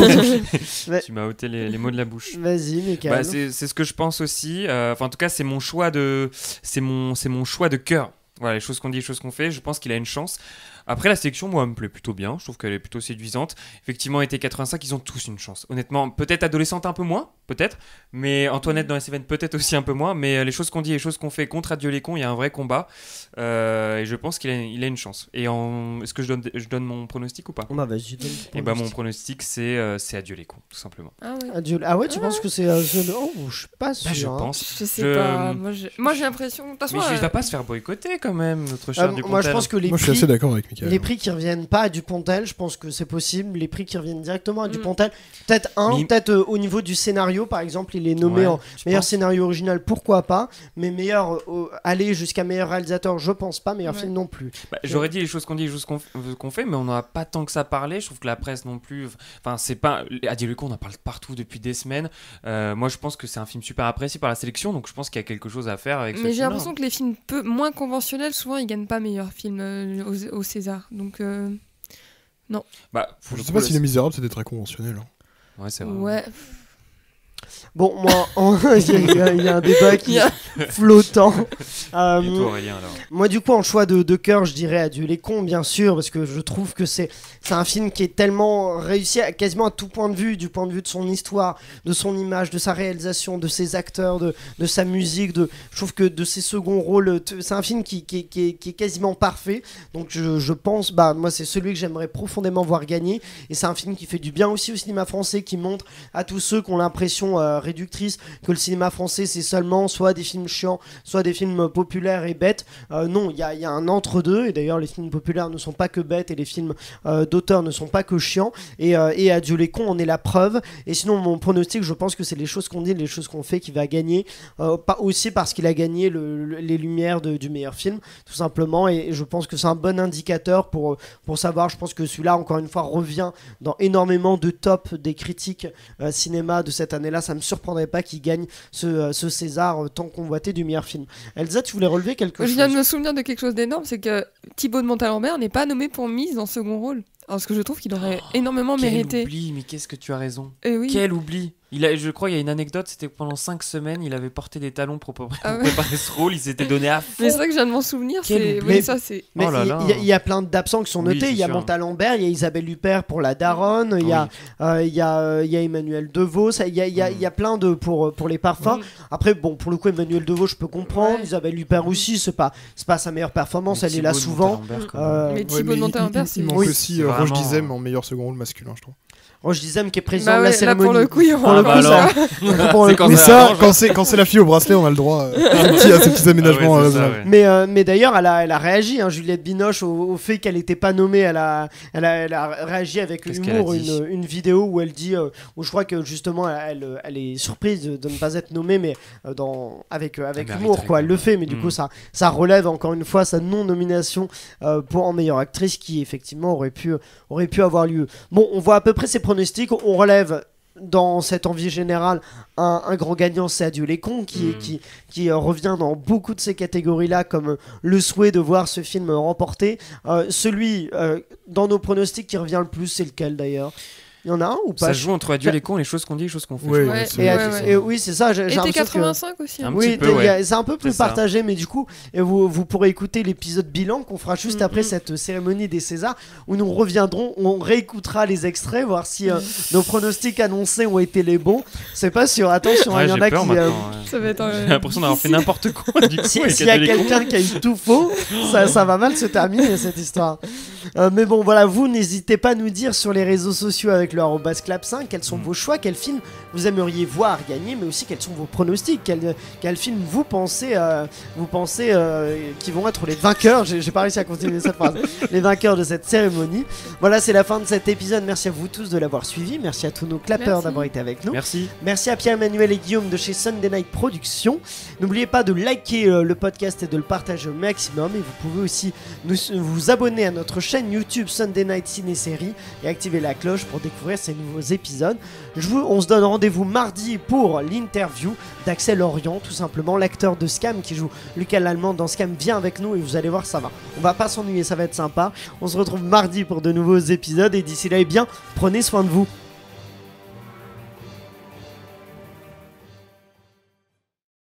S9: Tu m'as ôté les, les mots de la bouche.
S1: Vas-y, Mickaël.
S9: Bah, c'est, c'est ce que je pense aussi. Euh, Enfin, en tout cas, c'est mon choix de, c'est mon, c'est mon choix de cœur. Voilà, les choses qu'on dit, les choses qu'on fait. Je pense qu'il a une chance. Après, la sélection, moi, me plaît plutôt bien. Je trouve qu'elle est plutôt séduisante. Effectivement, été quatre-vingt-cinq, ils ont tous une chance. Honnêtement, peut-être adolescente un peu moins, peut-être. Mais Antoinette dans S F N, peut-être aussi un peu moins. Mais les choses qu'on dit et les choses qu'on fait contre Adieu les cons, il y a un vrai combat. Euh, et je pense qu'il a, il a une chance. Et en... est-ce que je donne, je donne mon pronostic ou pas?
S1: Bah, vas-y, donne ton
S9: Et bah, mon
S1: pronostic.
S9: pronostic, c'est, euh, c'est Adieu les cons, tout simplement.
S7: Ah ouais.
S1: Adieu- Ah ouais, tu
S7: Ah
S1: penses
S7: ouais.
S1: que c'est. euh, je... Oh, je suis pas sûr.
S9: Bah, je
S1: hein.
S9: pense.
S7: Je sais
S9: Je-
S7: pas, moi j'ai, moi, j'ai l'impression... De toute façon,
S9: Mais il
S7: euh,
S9: va pas se faire boycotter quand même, notre
S1: Euh,
S9: cher
S1: moi,
S9: Dupontel.
S1: je pense que les
S8: Moi, je suis
S1: prix.
S8: assez d'accord avec Mickaël.
S1: Les prix qui reviennent pas à Dupontel, je pense que c'est possible. Les prix qui reviennent directement à
S7: Mm.
S1: Dupontel, peut-être un,
S9: Mais-
S1: peut-être euh, au niveau du scénario, par exemple, il est nommé
S9: Ouais,
S1: en
S9: tu
S1: meilleur
S9: penses
S1: scénario original, pourquoi pas. Mais meilleur, euh, aller jusqu'à meilleur réalisateur, je pense pas. Meilleur
S7: Ouais.
S1: film non plus.
S9: Bah, j'aurais dit les choses qu'on dit, les choses qu'on, f- qu'on fait, mais on n'en a pas tant que ça parlé. Je trouve que la presse non plus. Enfin, c'est pas. Adieu le con, on en parle partout depuis des semaines. Euh, moi, je pense que c'est un film super apprécié par la sélection, donc je pense qu'il y a quelque chose à faire avec ce
S7: Mais j'ai
S9: film-là.
S7: l'impression que les films peu, moins conventionnels, souvent ils gagnent pas meilleur film euh, au, au César. Donc, euh,
S9: Bah, pour
S8: Je
S9: le
S8: sais
S9: coup,
S8: pas si
S9: le-
S8: Les Misérables c'était très conventionnel. hein.
S9: Ouais, c'est vrai.
S7: ouais.
S1: Bon, moi, en- il y, a- il y a un débat qui
S7: Il y a-
S1: est flottant. Euh,
S9: Et toi, Aurélien, alors
S1: Moi, du coup, en choix de, de cœur, je dirais Adieu les cons, bien sûr, parce que je trouve que c'est c'est un film qui est tellement réussi à, quasiment à tout point de vue, du point de vue de son histoire, de son image, de sa réalisation, de ses acteurs, de, de sa musique. De, je trouve que de ses seconds rôles, t- c'est un film qui, qui, qui est, qui est quasiment parfait. Donc, je, je pense, bah, moi, c'est celui que j'aimerais profondément voir gagner. Et c'est un film qui fait du bien aussi au cinéma français, qui montre à tous ceux qui ont l'impression euh, réductrice que le cinéma français, c'est seulement soit des films chiants, soit des films populaires et bêtes. Euh, non, il y a, il y a un entre-deux, et d'ailleurs les films populaires ne sont pas que bêtes et les films euh, d'auteur ne sont pas que chiants, et, euh, et Adieu les cons en est la preuve. Et sinon, mon pronostic, je pense que c'est les choses qu'on dit, les choses qu'on fait qui va gagner, euh, pas aussi parce qu'il a gagné le- le- les lumières de- du meilleur film, tout simplement, et, et je pense que c'est un bon indicateur pour, pour savoir. Je pense que celui-là, encore une fois, revient dans énormément de top des critiques euh, cinéma de cette année-là. Ça me surprendrait pas qu'il gagne ce, euh, ce César euh, tant convoité du meilleur film. Elsa, tu voulais relever quelque
S7: Je
S1: chose?
S7: viens de me souvenir de quelque chose d'énorme, c'est que Thibaut de Montalembert n'est pas nommé pour Mise en second rôle. Parce que je trouve qu'il aurait énormément
S9: Quel
S7: mérité.
S9: oubli, mais qu'est-ce que tu as raison.
S7: Et oui.
S9: Quel oubli. Il a, je crois qu'il y a une anecdote, c'était que pendant cinq semaines, il avait porté des talons pour, pour
S7: Ah ouais.
S9: préparer ce rôle, il s'était donné à fond.
S7: Mais c'est vrai que je viens de m'en souvenir.
S9: Quel
S7: C'est...
S9: oubli.
S7: Oui,
S1: Mais-
S7: ça c'est.
S1: Mais
S9: Oh là
S1: il
S9: là.
S1: il y, a- il y a plein d'absents qui sont
S9: Oui,
S1: notés.
S9: c'est
S1: Il y a
S9: sûr.
S1: Montalembert, il y a Isabelle Huppert pour La Daronne, il y a,
S9: Oui.
S1: euh, il y a, euh, il y a Emmanuel Devaux, ça, il y a, il y a-
S9: Mm.
S1: il y a plein de pour, pour les parfums.
S7: Oui.
S1: Après, bon, pour le coup, Emmanuel Devaux, je peux comprendre.
S7: Ouais.
S1: Isabelle Huppert aussi, c'est pas, c'est pas sa meilleure performance,
S9: Mais
S1: elle est là
S9: Thibaut de
S1: souvent.
S9: Montalembert, quand même.
S1: Euh,
S7: Mais
S8: Ouais,
S7: Thibaut
S8: mais
S7: de
S8: il-
S7: Montalembert,
S8: il,
S7: c'est.
S8: il manque
S1: Oui,
S8: aussi
S9: c'est
S8: euh, Roche
S9: vraiment-
S8: Dizem en meilleur second rôle masculin, je trouve.
S1: Roche Dizem qui est président
S7: Bah
S1: de la
S7: ouais, là
S1: cérémonie.
S7: pour le coup, il y
S1: Pour
S7: aura
S1: le
S7: un
S1: coup,
S9: bah
S1: ça-
S9: alors.
S1: pour le
S9: C'est quand
S1: coup,
S8: Mais
S9: ça
S8: ça,
S9: arrange.
S8: quand c'est quand c'est la fille au bracelet, on a le droit euh, à, un petit- à ces petits aménagements.
S9: Ah ouais,
S8: euh,
S9: c'est ça,
S8: raisonnables.
S9: ouais.
S1: Mais, euh, mais d'ailleurs, elle a, elle a réagi, hein, Juliette Binoche, au, au fait qu'elle n'était pas nommée. Elle a, elle a, elle a réagi avec
S9: Qu'est-ce qu'elle a
S1: humour,
S9: dit
S1: une, une vidéo où elle dit, euh, où je crois que justement, elle, elle est surprise de, de ne pas être nommée, mais euh, dans, avec, euh, avec
S9: Elle
S1: humour,
S9: mériterait,
S1: quoi. Elle
S9: quand
S1: le fait, mais du
S9: Mm.
S1: coup, ça, ça relève encore une fois sa non-nomination euh, pour en meilleure actrice, qui effectivement aurait pu, aurait pu avoir lieu. Bon, on voit à peu près ses pronostics. On relève dans cette envie générale un, un grand gagnant, c'est Adieu les cons, qui,
S9: Mm.
S1: qui, qui euh, revient dans beaucoup de ces catégories-là, comme euh, le souhait de voir ce film remporté. Euh, celui euh, dans nos pronostics qui revient le plus, c'est lequel d'ailleurs? Il y en a un ou pas?
S9: Ça se joue entre Adieu les cons, les choses qu'on dit, les choses qu'on fait.
S8: Ouais,
S9: je crois.
S7: Ouais,
S8: c'est-
S1: Et,
S7: ouais,
S1: Adieu-
S7: ouais.
S1: et oui, c'est ça. J'ai, j'ai
S7: Et T
S1: l'impression que-
S7: quatre-vingt-cinq aussi. hein.
S9: Un
S1: oui,
S9: petit peu,
S1: il y a-
S9: ouais.
S1: c'est un peu plus
S9: C'est ça.
S1: partagé, mais du coup, et vous, vous pourrez écouter l'épisode bilan qu'on fera juste
S7: Mhm.
S1: après cette cérémonie des Césars, où nous reviendrons, on réécoutera les extraits, voir si euh, nos pronostics annoncés ont été les bons. C'est pas sûr, attention,
S9: Ouais,
S1: il y en
S9: j'ai
S1: a
S9: peur
S1: qui... euh,
S9: maintenant, ouais.
S7: Ça va être. euh,
S9: J'ai l'impression d'avoir fait n'importe quoi du coup.
S1: Si-
S9: avec
S1: S'il y a
S9: Adieu les cons.
S1: quelqu'un qui a eu tout faux, ça, ça va mal se terminer cette histoire. Euh, mais bon, voilà, vous n'hésitez pas à nous dire sur les réseaux sociaux avec le arobase clap cinq quels sont
S9: Mm.
S1: vos choix, quels films vous aimeriez voir gagner, mais aussi quels sont vos pronostics, quels, quels films vous pensez, euh, vous pensez euh, qui vont être les vainqueurs. J'ai j'ai pas réussi à continuer cette phrase. Les vainqueurs de cette cérémonie. Voilà, c'est la fin de cet épisode. Merci à vous tous de l'avoir suivi. Merci à tous nos clappeurs
S7: Merci.
S1: d'avoir été avec nous.
S9: Merci.
S1: Merci à Pierre-Emmanuel et Guillaume de chez Sunday Night Productions. N'oubliez pas de liker euh, le podcast et de le partager au maximum. Et vous pouvez aussi nous, vous abonner à notre chaîne chaîne YouTube Sunday Night Ciné-Série et activez la cloche pour découvrir ces nouveaux épisodes. Je vous, on se donne rendez-vous mardi pour l'interview d'Axel Orion, tout simplement, l'acteur de Scam qui joue Lucas Lallemand dans Scam vient avec nous et vous allez voir, ça va. On va pas s'ennuyer, ça va être sympa. On se retrouve mardi pour de nouveaux épisodes et d'ici là, eh bien, prenez soin de vous.